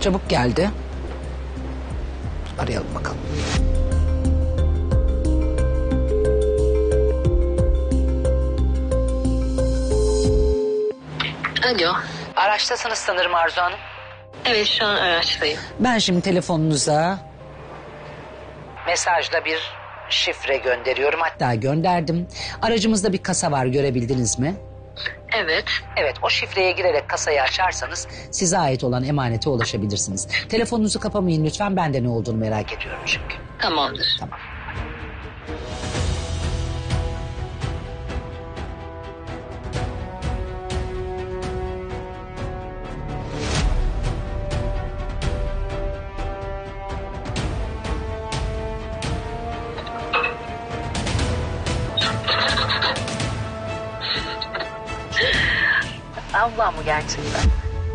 Çabuk geldi. Arayalım bakalım. Alo. Araçtasınız sanırım Arzu Hanım. Evet, şu an araçtayım. Ben şimdi telefonunuza mesajla bir şifre gönderiyorum. Hatta gönderdim. Aracımızda bir kasa var, görebildiniz mi? Evet. Evet, o şifreye girerek kasayı açarsanız size ait olan emanete ulaşabilirsiniz. Telefonunuzu kapamayın lütfen, ben de ne olduğunu merak ediyorum çünkü. Tamamdır. Tamam. Ablam mı gerçekten?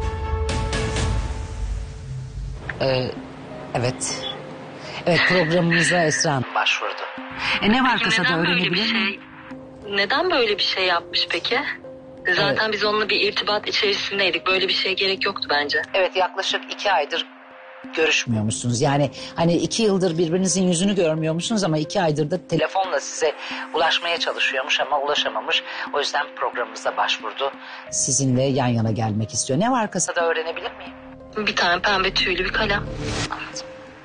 Evet. Evet, programımıza Esra Hanım başvurdu. Ne var kasada, Neden böyle bir öğrenebilir miyim? şey? Neden böyle bir şey yapmış peki? Zaten biz onunla bir irtibat içerisindeydik. Böyle bir şeye gerek yoktu bence. Evet, yaklaşık 2 aydır görüşmüyormuşsunuz. Yani hani 2 yıldır birbirinizin yüzünü görmüyormuşsunuz ama 2 aydır da telefonla size ulaşmaya çalışıyormuş ama ulaşamamış. O yüzden programımıza başvurdu. Sizinle yan yana gelmek istiyor. Ne var kasada, öğrenebilir miyim? Bir tane pembe tüylü bir kalem. Anladım.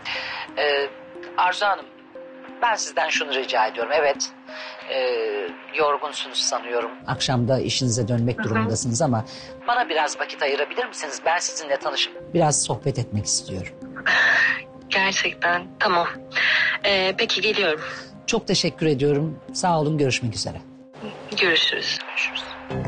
Arzu Hanım, ben sizden şunu rica ediyorum. Evet, yorgunsunuz sanıyorum. Akşamda işinize dönmek durumundasınız ama bana biraz vakit ayırabilir misiniz? Ben sizinle tanışıp biraz sohbet etmek istiyorum. Gerçekten tamam. Peki geliyorum. Çok teşekkür ediyorum. Sağ olun, görüşmek üzere. Görüşürüz. Görüşürüz.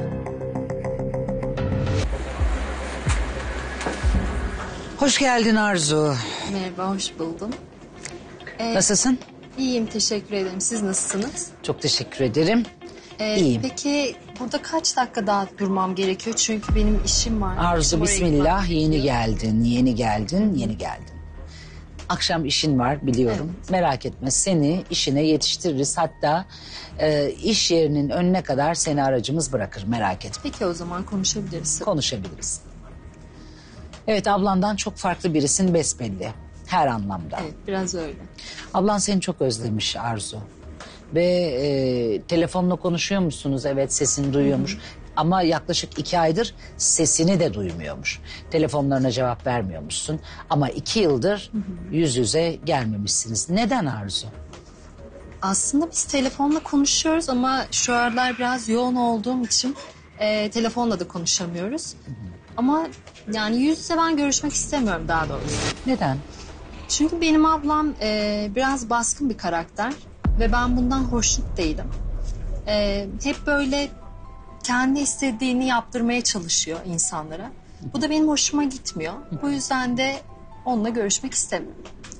Hoş geldin Arzu. Merhaba, hoş buldum. Nasılsın? İyiyim, teşekkür ederim. Siz nasılsınız? Çok teşekkür ederim. İyiyim. Peki burada kaç dakika daha durmam gerekiyor? Çünkü benim işim var. Arzu, Oraya bismillah, gitmem yeni gerekiyor. geldin, yeni geldin. Akşam işin var biliyorum. Evet. Merak etme, seni işine yetiştiririz. Hatta iş yerinin önüne kadar seni aracımız bırakır, merak etme. Peki o zaman konuşabiliriz. Konuşabiliriz. Evet, ablandan çok farklı birisin besbelli. Her anlamda. Evet, biraz öyle. Ablan seni çok özlemiş Arzu. Ve telefonla konuşuyor musunuz? Evet, sesini duyuyormuş. Ama yaklaşık 2 aydır sesini de duymuyormuş. Telefonlarına cevap vermiyormuşsun. Ama 2 yıldır yüz yüze gelmemişsiniz. Neden Arzu? Aslında biz telefonla konuşuyoruz ama şu aralar biraz yoğun olduğum için telefonla da konuşamıyoruz. Ama yani yüz yüze ben görüşmek istemiyorum daha doğrusu. Neden? Çünkü benim ablam biraz baskın bir karakter ve ben bundan hoşnut değilim. Hep böyle kendi istediğini yaptırmaya çalışıyor insanlara. Bu da benim hoşuma gitmiyor. Bu yüzden de onunla görüşmek istemiyorum.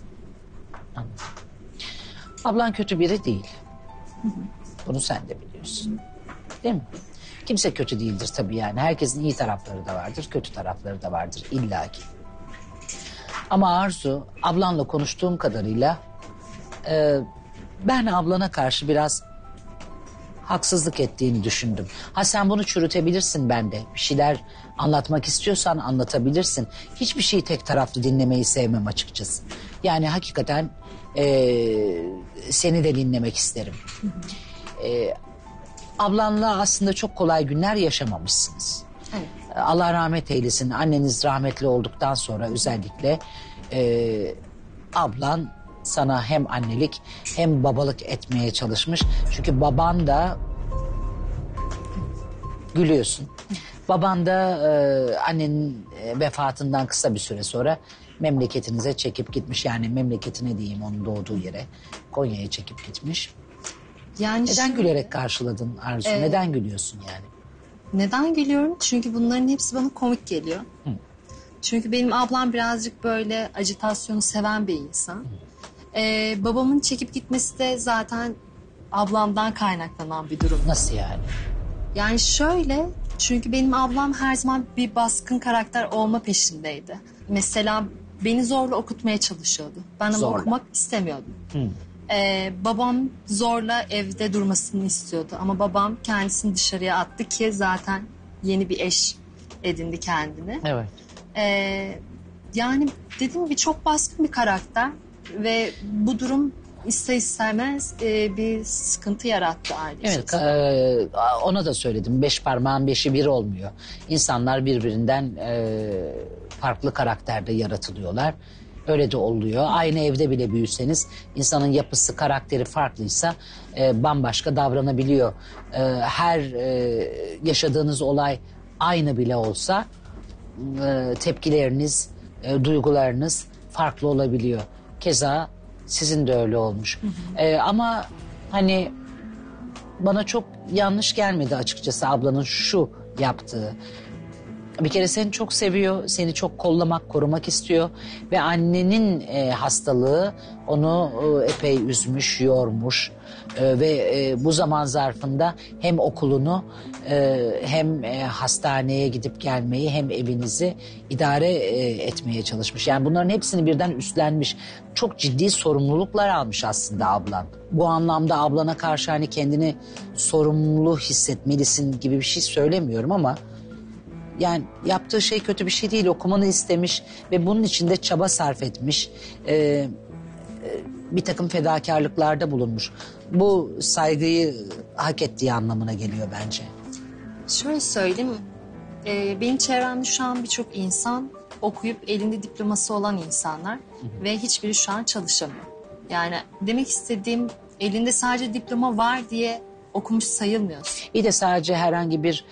Ablan kötü biri değil. Bunu sen de biliyorsun. Değil mi? Kimse kötü değildir tabii yani. Herkesin iyi tarafları da vardır, kötü tarafları da vardır illaki. Ama Arzu, ablanla konuştuğum kadarıyla ben ablana karşı biraz haksızlık ettiğini düşündüm. Ha, sen bunu çürütebilirsin bende. Bir şeyler anlatmak istiyorsan anlatabilirsin. Hiçbir şeyi tek taraflı dinlemeyi sevmem açıkçası. Yani hakikaten seni de dinlemek isterim. Ablanla aslında çok kolay günler yaşamamışsınız. Evet. Allah rahmet eylesin. Anneniz rahmetli olduktan sonra özellikle ablan sana hem annelik hem babalık etmeye çalışmış. Çünkü baban da gülüyorsun. Baban da annenin vefatından kısa bir süre sonra memleketinize çekip gitmiş. Yani memleketine diyeyim, onun doğduğu yere, Konya'ya çekip gitmiş. Yani Neden gülerek karşıladın Arzu? Neden gülüyorsun yani? Neden gülüyorum? Çünkü bunların hepsi bana komik geliyor. Çünkü benim ablam birazcık böyle acitasyonu seven bir insan. Babamın çekip gitmesi de zaten ablamdan kaynaklanan bir durum. Nasıl yani? Yani şöyle, çünkü benim ablam her zaman bir baskın karakter olma peşindeydi. Mesela beni zorla okutmaya çalışıyordu. Ben ama Zorla. okumak istemiyordum. Babam zorla evde durmasını istiyordu. Ama babam kendisini dışarıya attı ki zaten yeni bir eş edindi kendine. Evet. Yani dediğim gibi çok baskın bir karakter ve bu durum ister istemez bir sıkıntı yarattı aile Evet, içerisinde. ona da söyledim. 5 parmağın 5'i bir olmuyor. İnsanlar birbirinden farklı karakterde yaratılıyorlar. Öyle de oluyor. Aynı evde bile büyüseniz insanın yapısı, karakteri farklıysa bambaşka davranabiliyor. Her yaşadığınız olay aynı bile olsa tepkileriniz, duygularınız farklı olabiliyor. Keza sizin de öyle olmuş. Ama hani bana çok yanlış gelmedi açıkçası ablanın şu yaptığı. Bir kere seni çok seviyor, seni çok kollamak, korumak istiyor ve annenin hastalığı onu epey üzmüş, yormuş ve bu zaman zarfında hem okulunu hem hastaneye gidip gelmeyi hem evinizi idare etmeye çalışmış. Yani bunların hepsini birden üstlenmiş. Çok ciddi sorumluluklar almış aslında ablan. Bu anlamda ablana karşı hani kendini sorumlu hissetmelisin gibi bir şey söylemiyorum ama yani yaptığı şey kötü bir şey değil. Okumanı istemiş ve bunun için de çaba sarf etmiş. Bir takım fedakarlıklarda bulunmuş. Bu saygıyı hak ettiği anlamına geliyor bence. Şöyle söyleyeyim, benim çevremde şu an birçok insan okuyup elinde diploması olan insanlar ve hiçbiri şu an çalışamıyor. Yani demek istediğim elinde sadece diploma var diye okumuş sayılmıyorsun. Bir de sadece herhangi bir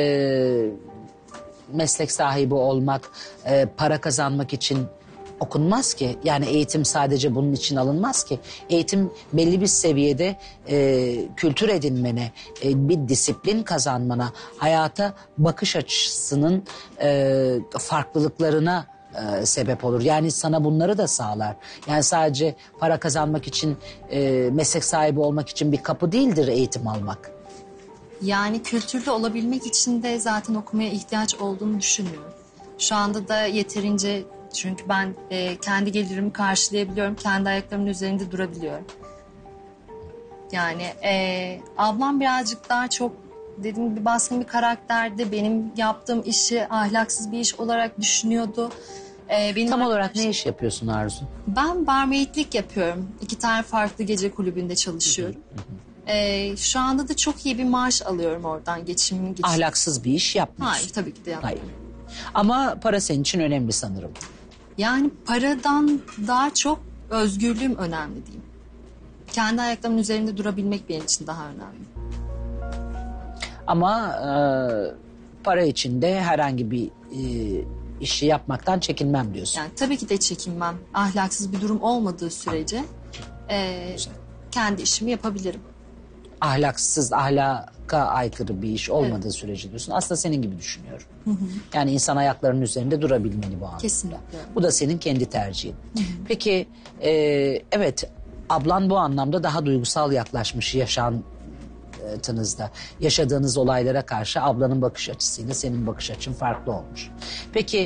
meslek sahibi olmak, para kazanmak için okunmaz ki. Yani eğitim sadece bunun için alınmaz ki. Eğitim belli bir seviyede kültür edinmene, bir disiplin kazanmana, hayata bakış açısının farklılıklarına sebep olur. Yani sana bunları da sağlar. Yani sadece para kazanmak için, meslek sahibi olmak için bir kapı değildir eğitim almak. Yani kültürlü olabilmek için de zaten okumaya ihtiyaç olduğunu düşünmüyorum. Şu anda da yeterince, çünkü ben kendi gelirimi karşılayabiliyorum, kendi ayaklarımın üzerinde durabiliyorum. Yani ablam birazcık daha çok dediğim gibi baskın bir karakterde, benim yaptığım işi ahlaksız bir iş olarak düşünüyordu. Benim Tam olarak ne iş yapıyorsun Arzu? Ben barmaidlik yapıyorum. 2 tane farklı gece kulübünde çalışıyorum. Şu anda da çok iyi bir maaş alıyorum oradan, geçimimi geçiriyorum. Ahlaksız bir iş yapmıyorsun. Hayır, tabii ki de yapmıyorum. Hayır. Ama para senin için önemli sanırım. Yani paradan daha çok özgürlüğüm önemli diyeyim. Kendi ayaklarımın üzerinde durabilmek benim için daha önemli. Ama para için de herhangi bir işi yapmaktan çekinmem diyorsun. Yani tabii ki de çekinmem. Ahlaksız bir durum olmadığı sürece kendi işimi yapabilirim. Ahlaksız, ahlaka aykırı bir iş olmadığı sürece diyorsun. Aslında senin gibi düşünüyorum. Yani insan ayaklarının üzerinde durabilmeli bu anlamda. Kesinlikle. Bu da senin kendi tercihin. Peki evet, ablan bu anlamda daha duygusal yaklaşmış yaşantınızda. Yaşadığınız olaylara karşı ablanın bakış açısıyla senin bakış açın farklı olmuş. Peki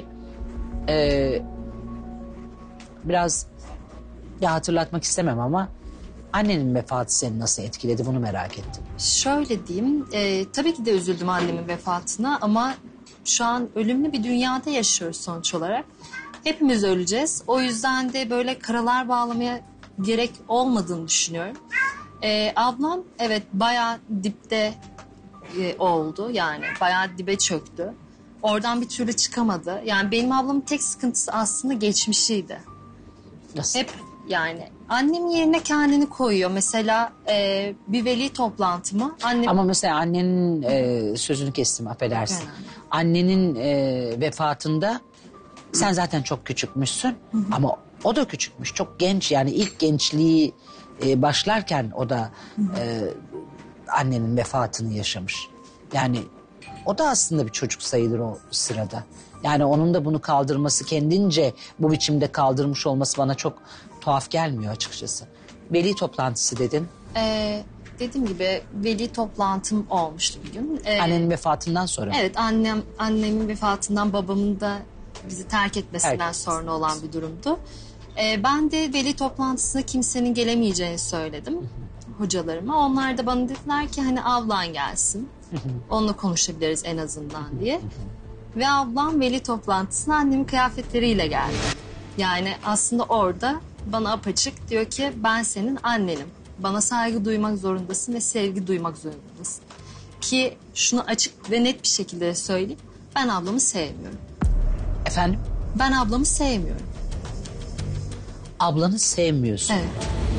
biraz ya hatırlatmak istemem ama annenin vefatı seni nasıl etkiledi, bunu merak ettim. Şöyle diyeyim, tabii ki de üzüldüm annemin vefatına ama şu an ölümlü bir dünyada yaşıyoruz sonuç olarak. Hepimiz öleceğiz. O yüzden de böyle karalar bağlamaya gerek olmadığını düşünüyorum. Ablam evet bayağı dipte oldu, yani bayağı dibe çöktü. Oradan bir türlü çıkamadı. Yani benim ablamın tek sıkıntısı aslında geçmişiydi. Nasıl? Hep yani annem yerine kendini koyuyor. Mesela bir veli toplantımı annem... Ama mesela annenin sözünü kestim, affedersin. Yani. Annenin vefatında sen zaten çok küçükmüşsün ama o da küçükmüş. Çok genç, yani ilk gençliği başlarken o da annenin vefatını yaşamış. Yani o da aslında bir çocuk sayılır o sırada. Yani onun da bunu kaldırması, kendince bu biçimde kaldırmış olması bana çok tuhaf gelmiyor açıkçası. Veli toplantısı dedin. Dediğim gibi veli toplantım olmuştu bir gün. Annenin vefatından sonra. Evet, annemin vefatından, babamın da bizi terk etmesinden sonra olan bir durumdu. Ben de veli toplantısına kimsenin gelemeyeceğini söyledim hocalarıma. Onlar da bana dediler ki hani ablan gelsin. Onunla konuşabiliriz en azından diye. Ve ablam veli toplantısına annemin kıyafetleriyle geldi. Yani aslında orada bana apaçık diyor ki ben senin annenim. Bana saygı duymak zorundasın ve sevgi duymak zorundasın. Ki şunu açık ve net bir şekilde söyleyeyim. Ben ablamı sevmiyorum. Efendim? Ben ablamı sevmiyorum. Ablanı sevmiyorsun. Evet.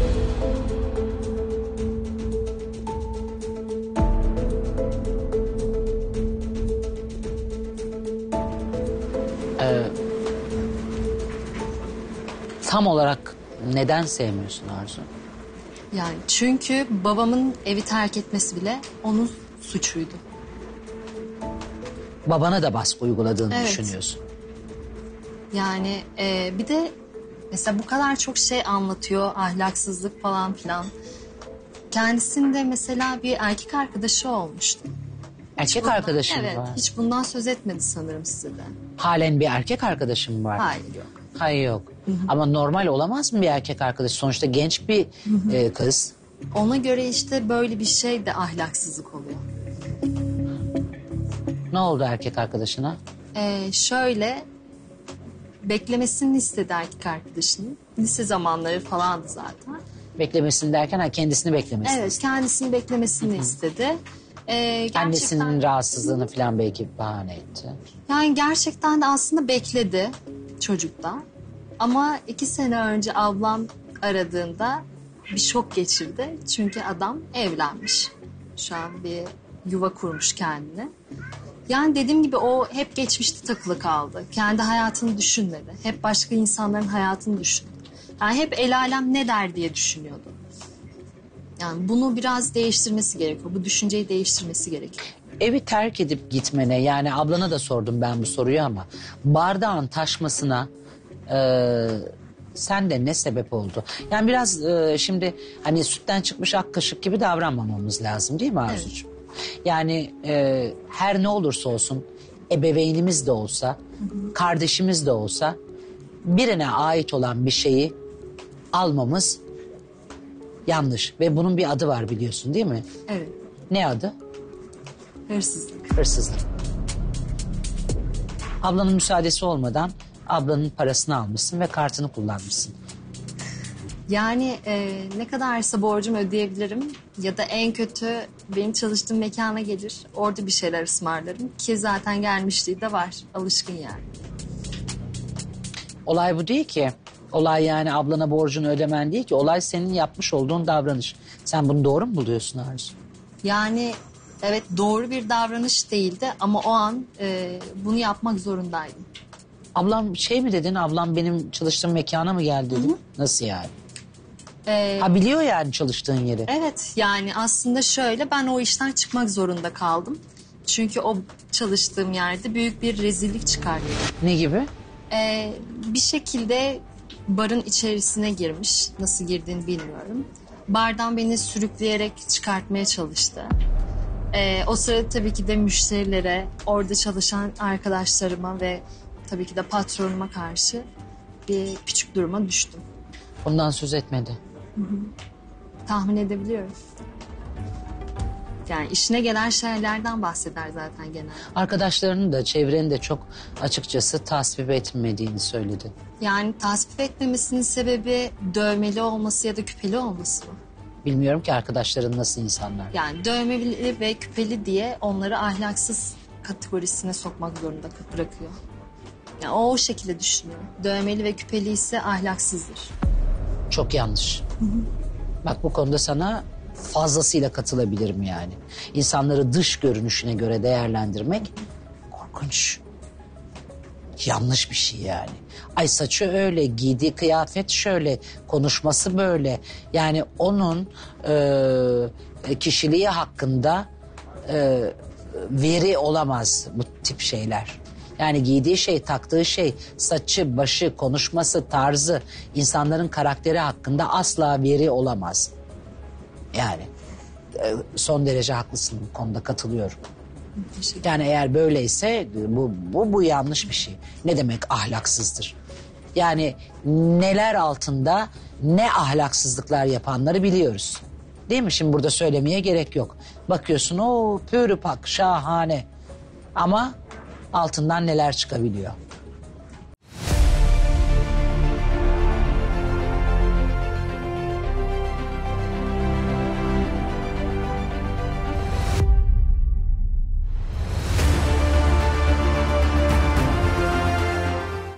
Tam olarak neden sevmiyorsun Arzu? Yani çünkü babamın evi terk etmesi bile onun suçuydu. Babana da baskı uyguladığını Evet. düşünüyorsun. Yani bir de mesela bu kadar çok şey anlatıyor, ahlaksızlık falan filan. Kendisinde mesela bir erkek arkadaşı olmuştu. Erkek arkadaşın Evet, var. hiç bundan söz etmedi sanırım size de. Halen bir erkek arkadaşın var. Hayır, yok. Hayır yok. Ama normal olamaz mı bir erkek arkadaş? Sonuçta genç bir kız. Ona göre işte böyle bir şey de ahlaksızlık oluyor. Ne oldu erkek arkadaşına? Şöyle beklemesini istedi erkek arkadaşının. Lise zamanları falandı zaten. Beklemesini derken kendisini beklemesini. Evet, kendisini beklemesini istedi. Gerçekten, Annesinin rahatsızlığını falan belki bahane etti. yani gerçekten de aslında bekledi çocuktan. Ama 2 sene önce ablam aradığında bir şok geçirdi. Çünkü adam evlenmiş. Şu an bir yuva kurmuş kendine. Yani dediğim gibi o hep geçmişte takılı kaldı. Kendi hayatını düşünmedi. Hep başka insanların hayatını düşündü. Yani hep el alem ne der diye düşünüyordu. Yani bunu biraz değiştirmesi gerekiyor. Bu düşünceyi değiştirmesi gerekiyor. Evi terk edip gitmene, yani ablana da sordum ben bu soruyu ama bardağın taşmasına sende ne sebep oldu? Yani biraz şimdi hani sütten çıkmış ak kaşık gibi davranmamamız lazım değil mi Arzucuğum? Yani her ne olursa olsun ebeveynimiz de olsa, kardeşimiz de olsa birine ait olan bir şeyi almamız yanlış. Ve bunun bir adı var biliyorsun değil mi? Evet, Ne adı? hırsızlık. Hırsızlık. Ablanın müsaadesi olmadan ablanın parasını almışsın ve kartını kullanmışsın. Yani ne kadarsa borcumu ödeyebilirim ya da en kötü benim çalıştığım mekana gelir. Orada bir şeyler ısmarlarım ki zaten gelmişliği de var. Alışkın yani. Olay bu değil ki. Olay yani ablana borcunu ödemen değil ki. Olay senin yapmış olduğun davranış. Sen bunu doğru mu buluyorsun Arzu? Yani evet doğru bir davranış değildi ama o an bunu yapmak zorundaydım. Ablam şey mi dedin? Ablam benim çalıştığım mekana mı geldi dedin? Nasıl yani? Ha biliyor yani çalıştığın yeri. Evet yani aslında şöyle ben o işten çıkmak zorunda kaldım. Çünkü o çalıştığım yerde büyük bir rezillik çıkardı. Ne gibi? Bir şekilde barın içerisine girmiş. Nasıl girdiğini bilmiyorum. Bardan beni sürükleyerek çıkartmaya çalıştı. O sırada tabii ki de müşterilere, orada çalışan arkadaşlarıma ve tabii ki de patronuma karşı bir küçük duruma düştüm. Bundan söz etmedi. Tahmin edebiliyorum. Yani işine gelen şeylerden bahseder zaten genelde. Arkadaşlarının da çevrenin de çok açıkçası tasvip etmediğini söyledi. Yani tasvip etmemesinin sebebi dövmeli olması ya da küpeli olması mı? Bilmiyorum ki arkadaşların nasıl insanlar. Yani dövmeli ve küpeli diye onları ahlaksız kategorisine sokmak zorunda bırakıyor. Yani o şekilde düşünüyor. Dövmeli ve küpeli ise ahlaksızdır. Çok yanlış. Bak bu konuda sana fazlasıyla katılabilirim yani. İnsanları dış görünüşüne göre değerlendirmek korkunç. Yanlış bir şey yani. Ay saçı öyle, giydiği kıyafet şöyle, konuşması böyle. Yani onun kişiliği hakkında veri olamaz bu tip şeyler. Yani giydiği şey, taktığı şey, saçı, başı, konuşması, tarzı, insanların karakteri hakkında asla veri olamaz. Yani son derece haklısın bu konuda, katılıyorum. Yani eğer böyleyse bu yanlış bir şey. Ne demek ahlaksızdır? Yani neler altında ne ahlaksızlıklar yapanları biliyoruz. Değil mi? Şimdi burada söylemeye gerek yok. Bakıyorsun o pürüpak, şahane. Ama altından neler çıkabiliyor.